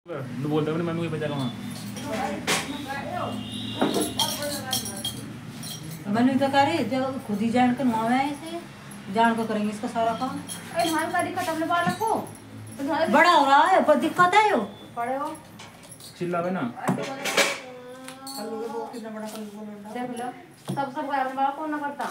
तू बोलता है मम्मी बचा कहाँ मनु तो करे जब खुद ही जान कर मावे ऐसे जान को करेंगे इसका सारा काम। अरे धान का दिक्कत अपने बालक को बड़ा हो रहा है पर दिक्कत है यो पड़े हो चिल्लावे ना कल्लू के वो कितना बड़ा कल्लू को मिलता देख लो सब अपने बालक को ना करता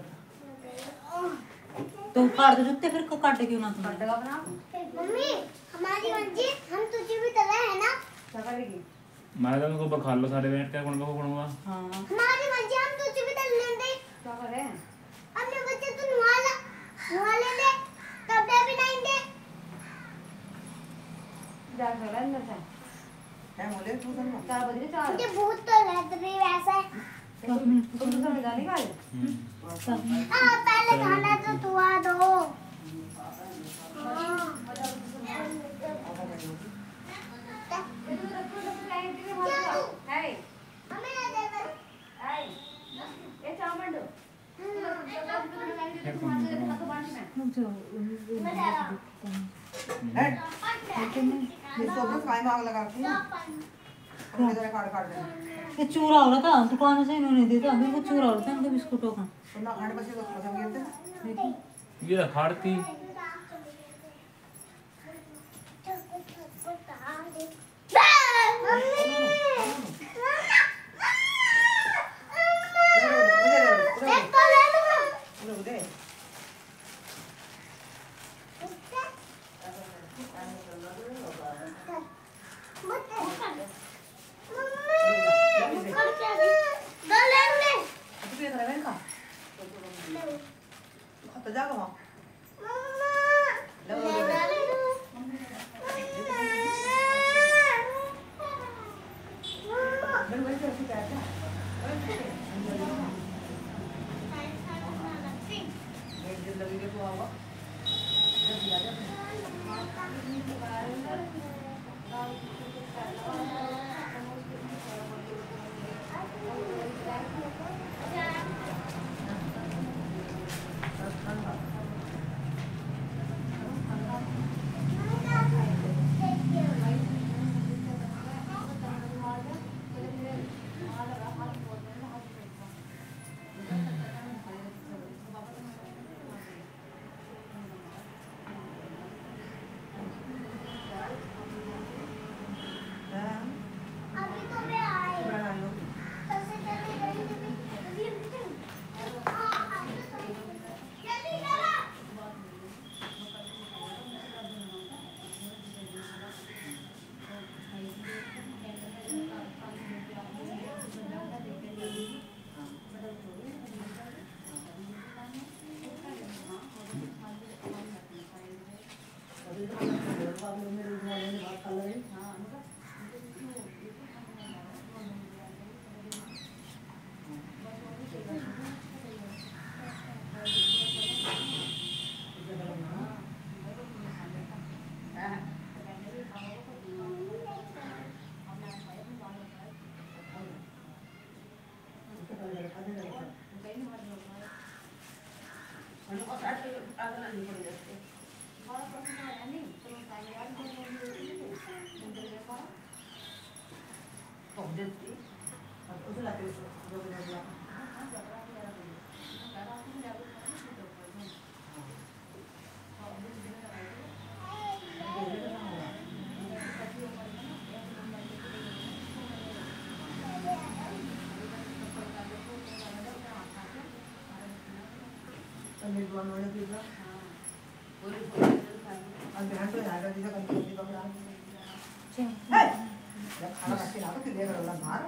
तो काट दो जुत्ते फिर को काटे क्यों ना तुम काटेगा अपना मम्मी हमारी मर्जी हम तुझे भी तरह है ना क्या करेगी मैं तो उनको बखा लो सारे बैठ के कौन को पढ़ूंगा। हां हमारी मर्जी हम तुझे भी तरह लेंगे क्या करे अपने बच्चे तू नुआ ले ले कपड़े भी नहीं दे जा चला अंदर से क्या बोले तू सुन 4 बजे 4 मुझे भूत तो लग रही वैसे तुम तो समझा नहीं गए पहले खाना तो तू आ दो ये सोबत काय मांग लगा के इधर काट काट दे ये चूरा हो रहा था दुकान से इन्होंने दे दिया अभी वो चूरा हो रहा था इनके बिस्कुटों का ना खाने बसे तो पसंद करते देखिए ये हारती तो जाओ वहां मेरे दुआ में पिज़्ज़ा पूरी और ध्यान तो याद रखिएगा कंट्रोल की पकड़ा है जब खाना रख के लाओ तो ले करो ना बाहर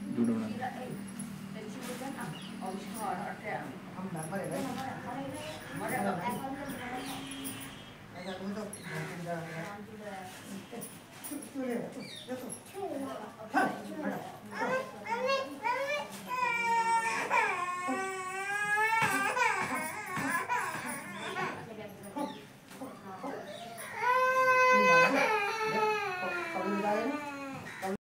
हम नंबर है भाई ऐसा तुम तो